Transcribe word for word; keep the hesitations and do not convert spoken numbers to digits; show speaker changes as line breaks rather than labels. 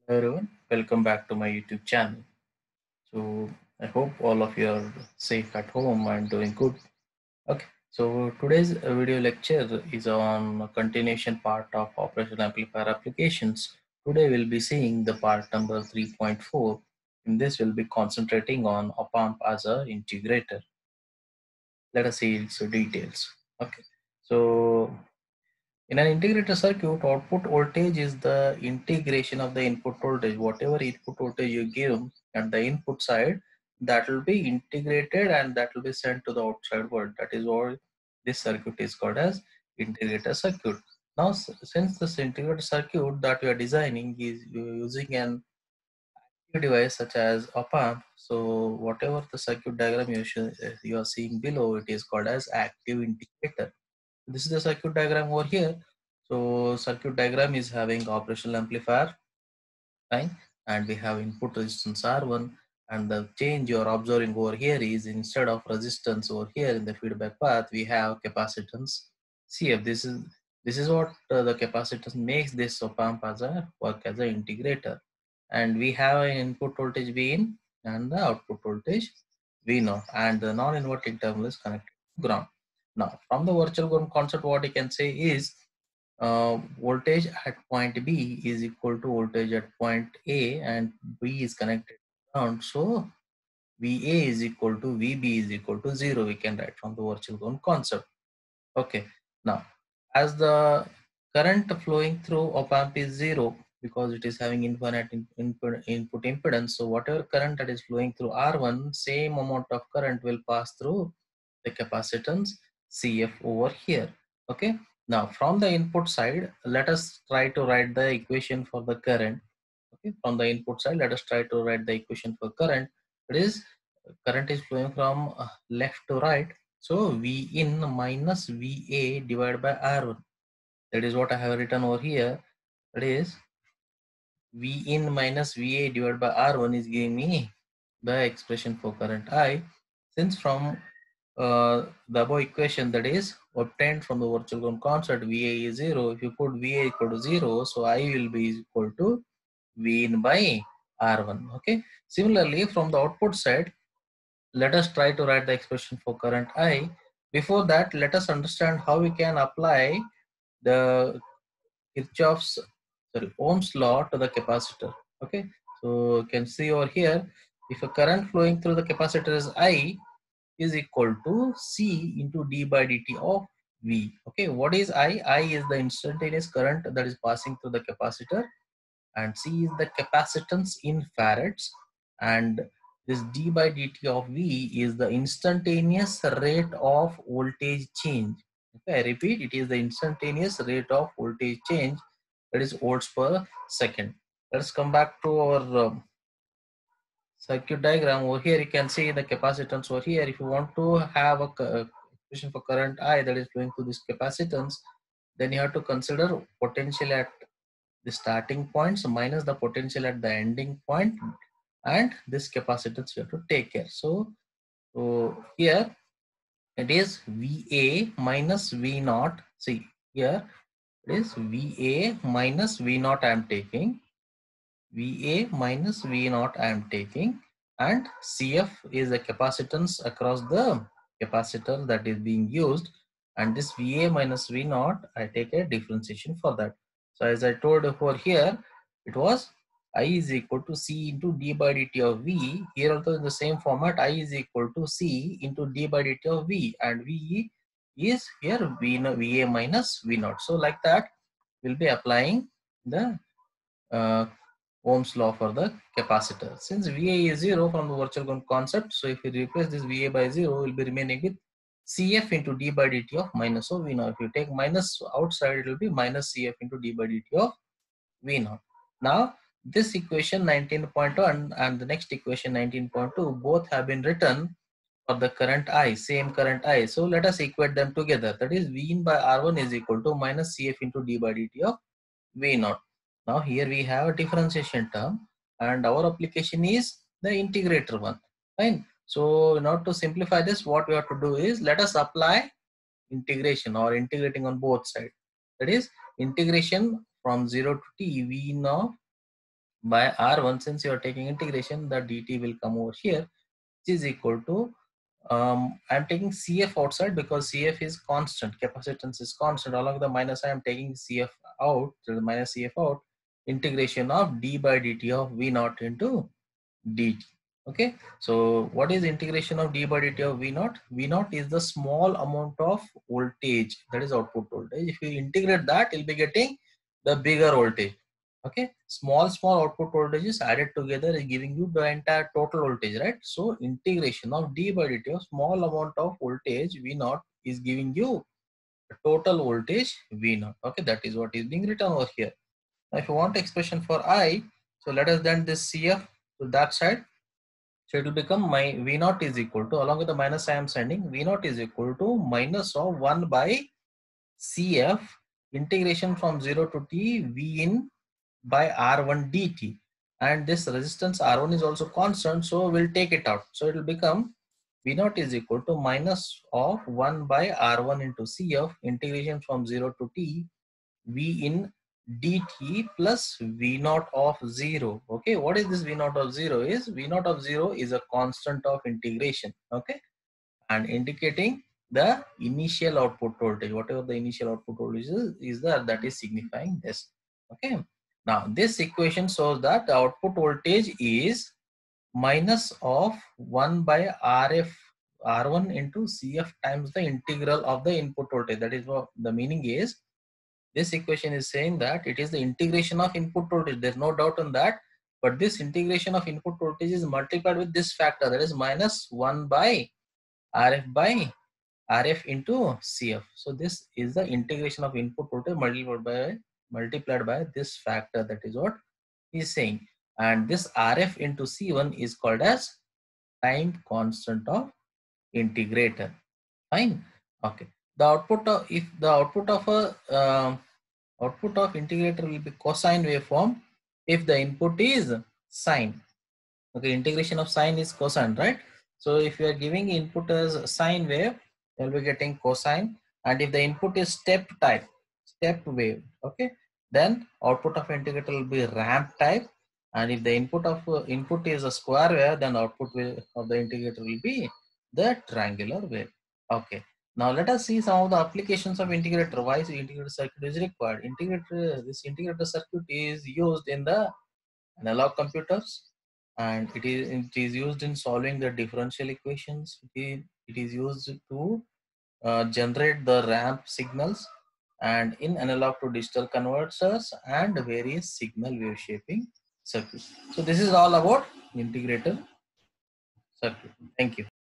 Hello everyone, welcome back to my YouTube channel. So I hope all of you are safe at home and doing good. Okay, so today's uh, video lecture is on a continuation part of operational amplifier applications. Today we'll be seeing the part number three point four. In this we'll be concentrating on op-amp as a integrator. Let us see its details. Okay, so in an integrator circuit, output voltage is the integration of the input voltage. Whatever input voltage you give at the input side, that will be integrated and that will be sent to the outside world. That is why this circuit is called as integrator circuit. Now, since this integrator circuit that we are designing is using an active device such as op-amp, so whatever the circuit diagram you, you are seeing below, it is called as active integrator. This is the circuit diagram over here. So circuit diagram is having operational amplifier, right? And we have input resistance R one, and the change you are observing over here is instead of resistance over here in the feedback path, we have capacitance C F. This is this is what uh, the capacitance makes this op-amp as a work as an integrator. And we have an input voltage V in and the output voltage V naught, and the non-inverting terminal is connected to ground. Now, from the virtual ground concept, what you can say is uh, voltage at point B is equal to voltage at point A, and B is connected to ground. So V A is equal to V B is equal to zero. We can write from the virtual ground concept. Okay. Now, as the current flowing through op amp is zero because it is having infinite in, input, input impedance. So whatever current that is flowing through R one, same amount of current will pass through the capacitance C F over here. Okay. Now from the input side, let us try to write the equation for the current. Okay. From the input side, let us try to write the equation for current. It is current is flowing from uh, left to right. So V in minus V A divided by R one. That is what I have written over here. That is V in minus V A divided by R one is giving me the expression for current I. Since from uh, the above equation that is obtained from the virtual ground concept, V A is zero. If you put V A equal to zero, so I will be equal to V in by R one. Okay. Similarly, from the output side, let us try to write the expression for current I. Before that, let us understand how we can apply the Kirchhoff's sorry Ohm's law to the capacitor. Okay, so you can see over here, if a current flowing through the capacitor is I, is equal to C into d by dt of V. Okay, what is I? I is the instantaneous current that is passing through the capacitor, and C is the capacitance in farads, and this d by dt of V is the instantaneous rate of voltage change. Okay, I repeat, it is the instantaneous rate of voltage change, that is volts per second. Let's come back to our um, circuit diagram. Over here you can see the capacitance over here. If you want to have a equation for current I that is flowing through this capacitance, then you have to consider potential at the starting point, so minus the potential at the ending point, and this capacitance you have to take care. So, so here it is V A minus V naught. See here it is V A minus V naught I am taking. V A minus V naught I am taking, and C F is the capacitance across the capacitor that is being used, and this V A minus V naught I take a differentiation for that. So as I told over here, it was I is equal to C into d by dt of V. Here also in the same format, I is equal to C into d by dt of V, and V is here V, V A minus V naught. So like that, we'll be applying the uh, Ohm's law for the capacitor. Since V A is zero from the virtual ground concept, so if we replace this V A by zero, we'll be remaining with C F into d by dt of minus of V naught. If you take minus outside, it will be minus C F into d by dt of V naught. Now, this equation nineteen point one and the next equation nineteen point two both have been written for the current I, same current I. So let us equate them together. That is V in by R one is equal to minus C F into d by dt of V naught. Now here we have a differentiation term, and our application is the integrator one. Fine. So in order to simplify this, what we have to do is let us apply integration or integrating on both sides. That is integration from zero to t V naught by R one, since you are taking integration, the dt will come over here, which is equal to, um, I'm taking C F outside because C F is constant, capacitance is constant. Along with the minus, I am taking C F out, so the minus C F out, integration of d by dt of V naught into dt. Okay, so what is integration of d by dt of V naught? V naught is the small amount of voltage, that is output voltage. If you integrate that, you'll be getting the bigger voltage. Okay, small small output voltages added together is giving you the entire total voltage, right? So integration of d by dt of small amount of voltage V naught is giving you the total voltage V naught. Okay, that is what is being written over here. Now if you want expression for I, so let us then this C F to that side. So it will become my V naught is equal to, along with the minus I am sending, V naught is equal to minus of one by C F integration from zero to t V in by R one dt. And this resistance R one is also constant, so we'll take it out. So it will become V naught is equal to minus of one by R one into C F integration from zero to t V in dt plus V naught of zero. Okay, what is this V naught of zero? Is V naught of zero is a constant of integration. Okay, and indicating the initial output voltage, whatever the initial output voltage is, is that that is signifying this. Okay, now this equation shows that the output voltage is minus of one by Rf R one into C F times the integral of the input voltage. That is what the meaning is. This equation is saying that it is the integration of input voltage. There's no doubt on that. But this integration of input voltage is multiplied with this factor, that is minus one by Rf by Rf into C F. So this is the integration of input voltage multiplied by multiplied by this factor. That is what he is saying. And this Rf into C one is called as time constant of integrator. Fine. Okay. The output of, if the output of a uh, output of integrator will be cosine waveform if the input is sine. Okay, integration of sine is cosine, right? So if you are giving input as sine wave, you'll be getting cosine. And if the input is step type, step wave, okay, then output of integrator will be ramp type. And if the input of uh, input is a square wave, then output wave of the integrator will be the triangular wave. Okay. Now let us see some of the applications of integrator. Why is integrator circuit is required? Integrator, this integrator circuit is used in the analog computers, and it is it is used in solving the differential equations. It is, it is used to uh, generate the ramp signals, and in analog to digital converters and various signal wave shaping circuits. So this is all about integrator circuit. Thank you.